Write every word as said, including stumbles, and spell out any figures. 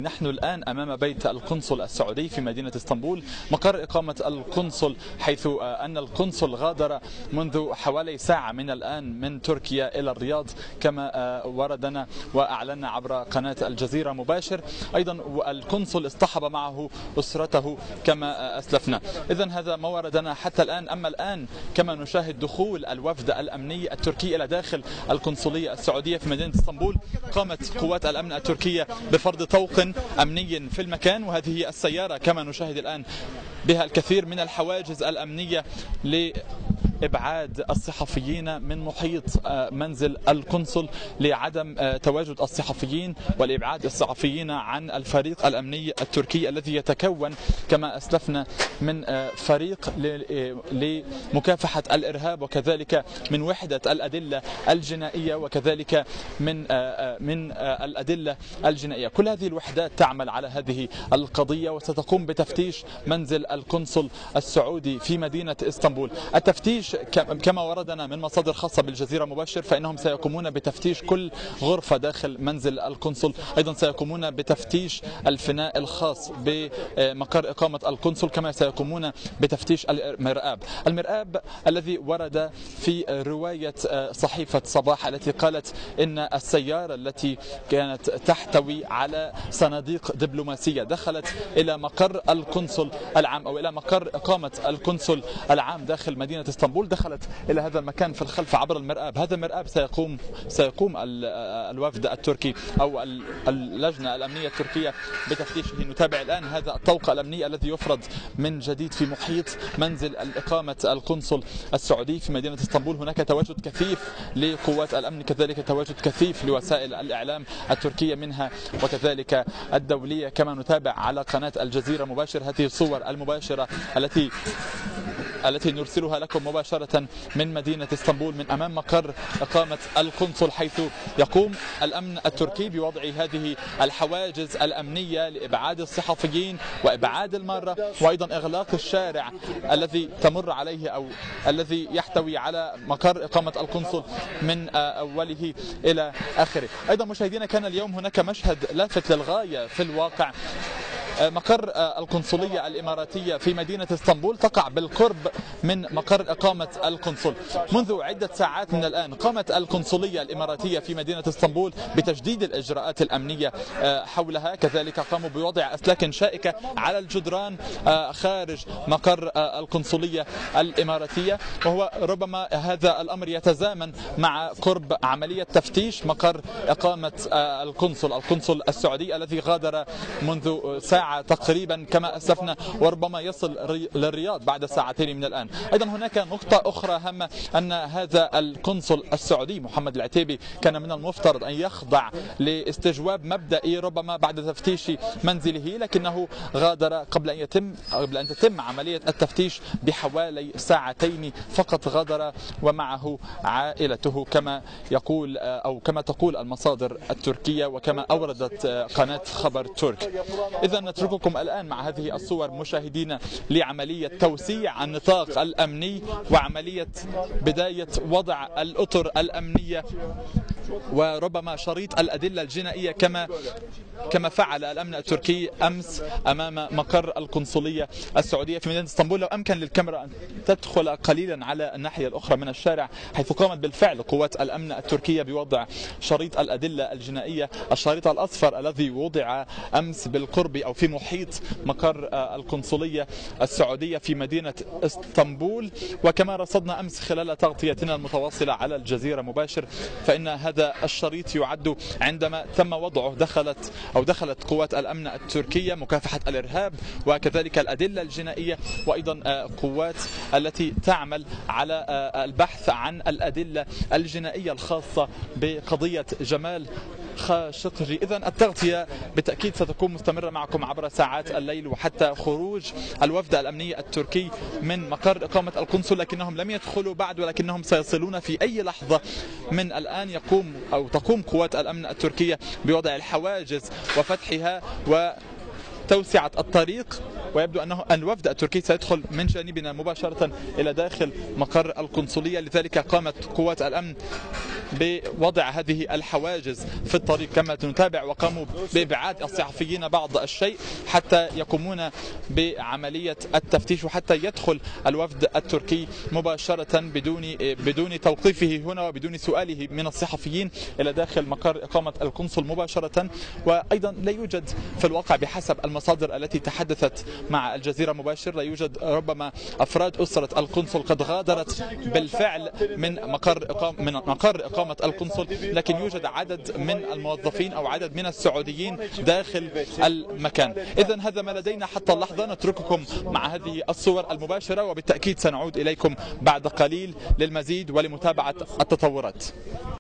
نحن الآن أمام بيت القنصل السعودي في مدينة اسطنبول، مقر إقامة القنصل، حيث أن القنصل غادر منذ حوالي ساعة من الآن من تركيا إلى الرياض كما وردنا وأعلنا عبر قناة الجزيرة مباشر. أيضا القنصل اصطحب معه أسرته كما أسلفنا. إذن هذا ما وردنا حتى الآن. أما الآن كما نشاهد دخول الوفد الأمني التركي إلى داخل القنصلية السعودية في مدينة اسطنبول، قامت قوات الأمن التركية بفرض طوق أمني في المكان، وهذه هي السيارة كما نشاهد الآن بها الكثير من الحواجز الأمنية لإبعاد الصحفيين من محيط منزل القنصل، لعدم تواجد الصحفيين والإبعاد الصحفيين عن الفريق الأمني التركي الذي يتكون كما أسلفنا من فريق لمكافحة الإرهاب، وكذلك من وحدة الأدلة الجنائية، وكذلك من من الأدلة الجنائية. كل هذه الوحدات تعمل على هذه القضية وستقوم بتفتيش منزل القنصل السعودي في مدينة اسطنبول. التفتيش كما وردنا من مصادر خاصة بالجزيرة مباشر فإنهم سيقومون بتفتيش كل غرفة داخل منزل القنصل. أيضا سيقومون بتفتيش الفناء الخاص بمقر إقامة القنصل، كما سيقومون بتفتيش المرآب المرآب الذي ورد في رواية صحيفة صباح التي قالت إن السيارة التي كانت تحتوي على صناديق دبلوماسية دخلت إلى مقر القنصل العام أو إلى مقر إقامة القنصل العام داخل مدينة اسطنبول، دخلت إلى هذا المكان في الخلف عبر المرآب. هذا المرآب سيقوم سيقوم الوفد التركي أو اللجنة الأمنية التركية بتفتيشه. نتابع الآن هذا الطوق الأمني الذي يفرض من جديد في محيط منزل إقامة القنصل السعودي في مدينة اسطنبول. هناك تواجد كثيف لقوات الأمن، كذلك تواجد كثيف لوسائل الإعلام التركية منها وكذلك الدولية، كما نتابع على قناة الجزيرة مباشر هذه الصور المباشرة التي التي نرسلها لكم مباشرة من مدينة اسطنبول من أمام مقر إقامة القنصل، حيث يقوم الأمن التركي بوضع هذه الحواجز الأمنية لإبعاد الصحفيين وإبعاد المارة، وأيضا إغلاق الشارع الذي تمر عليه أو الذي يحتوي على مقر إقامة القنصل من أوله إلى آخره. أيضا مشاهدينا، كان اليوم هناك مشهد لافت للغاية في الواقع. مقر القنصلية الإماراتية في مدينة اسطنبول تقع بالقرب من مقر إقامة القنصل. منذ عدة ساعات من الآن قامت القنصلية الإماراتية في مدينة اسطنبول بتجديد الإجراءات الأمنية حولها، كذلك قاموا بوضع أسلاك شائكة على الجدران خارج مقر القنصلية الإماراتية، وهو ربما هذا الأمر يتزامن مع قرب عملية تفتيش مقر إقامة القنصل القنصل السعودي الذي غادر منذ ساعة تقريبا كما أسلفنا، وربما يصل للرياض بعد ساعتين من الآن. أيضا هناك نقطة أخرى هامة، أن هذا القنصل السعودي محمد العتيبي كان من المفترض أن يخضع لاستجواب مبدئي ربما بعد تفتيش منزله، لكنه غادر قبل أن يتم قبل أن تتم عملية التفتيش بحوالي ساعتين فقط. غادر ومعه عائلته كما يقول أو كما تقول المصادر التركية وكما أوردت قناة خبر ترك. إذا نترككم الآن مع هذه الصور مشاهدينا لعملية توسيع النطاق الأمني وعملية بداية وضع الأطر الأمنية وربما شريط الأدلة الجنائية كما كما فعل الأمن التركي أمس أمام مقر القنصلية السعودية في مدينة اسطنبول. لو أمكن للكاميرا أن تدخل قليلا على الناحية الأخرى من الشارع، حيث قامت بالفعل قوات الأمن التركية بوضع شريط الأدلة الجنائية، الشريط الأصفر الذي وضع أمس بالقرب أو في محيط مقر القنصلية السعودية في مدينة اسطنبول. وكما رصدنا أمس خلال تغطيتنا المتواصلة على الجزيرة مباشر، فإن هذا الشريط يعد عندما تم وضعه دخلت أو دخلت قوات الأمن التركية مكافحة الإرهاب وكذلك الأدلة الجنائية، وأيضا قوات التي تعمل على البحث عن الأدلة الجنائية الخاصة بقضية جمال خاشقجي. إذن التغطية بالتأكيد ستكون مستمرة معكم عبر ساعات الليل وحتى خروج الوفد الأمني التركي من مقر إقامة القنصل، لكنهم لم يدخلوا بعد ولكنهم سيصلون في أي لحظة من الآن. يقوم أو تقوم قوات الأمن التركية بوضع الحواجز وفتحها وتوسعة الطريق، ويبدو أنه الوفد التركي سيدخل من جانبنا مباشرة إلى داخل مقر القنصلية. لذلك قامت قوات الأمن بوضع هذه الحواجز في الطريق كما نتابع، وقاموا بإبعاد الصحفيين بعض الشيء حتى يقومون بعملية التفتيش وحتى يدخل الوفد التركي مباشرة بدون بدون توقيفه هنا وبدون سؤاله من الصحفيين إلى داخل مقر إقامة القنصل مباشرة. وأيضا لا يوجد في الواقع بحسب المصادر التي تحدثت مع الجزيرة مباشر، لا يوجد ربما أفراد أسرة القنصل قد غادرت بالفعل من مقر إقامة من مقر إقامة القنصل، لكن يوجد عدد من الموظفين أو عدد من السعوديين داخل المكان. إذن هذا ما لدينا حتى اللحظة، نترككم مع هذه الصور المباشرة وبالتأكيد سنعود إليكم بعد قليل للمزيد ولمتابعة التطورات.